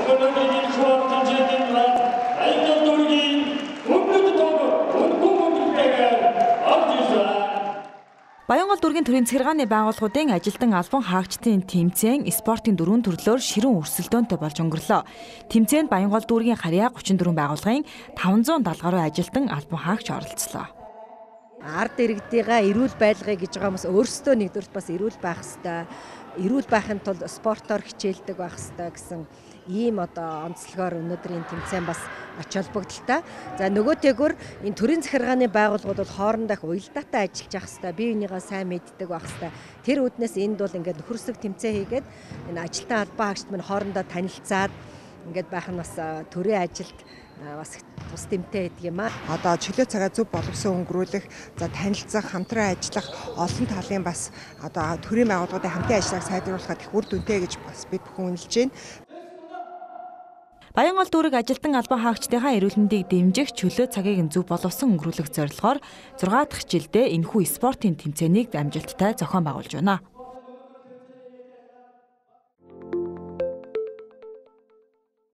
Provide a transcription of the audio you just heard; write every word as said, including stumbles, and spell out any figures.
Баянгол дүүргийн төрийн захиргааны байгууллагуудын ажилтан албан хаагчдын тэмцээн спортын дөрвөн төрлөөр ширүүн өрсөлдөөнтэй болж өнгөрлөө. Тэмцээнд Баянгол дүүргийн харьяа гучин дөрвөн байгууллагын таван зуун даалга гаруй ажилтан албан хаагч оролцлоо. Ард иргэдийнхаа эрүүл байлгыг гэж байгаа хүмүүс өөрсдөө нэгдүгürt бас эрүүл байх хэрэгтэй. Эрүүл байхын тулд спортоор хичээлдэг байх хэрэгтэй гэсэн ийм одоо онцлогоор өнөөдрийн тэмцээн бас ач холбогдолтой. За нөгөөтэйгөр энэ төрийн захиргааны байгууллагууд бол хоорондоо их уялдаатай ажиллаж явах хэрэгтэй. Бие бинийгаа сайн мэддэг байх хэрэгтэй. Тэр үүднээс энд бол ингээд нөхөрсөг тэмцээн хийгээд энэ ажилтан албан хаагчид мань хоорондоо танилцаад ингээд байх нь бас төрийн ажилд бас тус тэмтэй гэдэг юм аа. Одоо чөлөө цагаа зөв боловсон өнгөрүүлэх, за танилцах, хамтран ажиллах, олон талын бас одоо төрийн байгууллагуудын хамтын ажиллагааг сайжруулахад их үр дүнтэй гэж бас бид бүхэн үнэлж байна. Баянгол дүүрэг ажилтан албан хаагчдынхаа эрүүл мэндийг дэмжих чөлөө цагийг нь зөв боловсон өнгөрүүлэх зорилгоор зургаа дахь жилдээ энэхүү спортын тэмцээнийг амжилттай зохион байгуулж байна.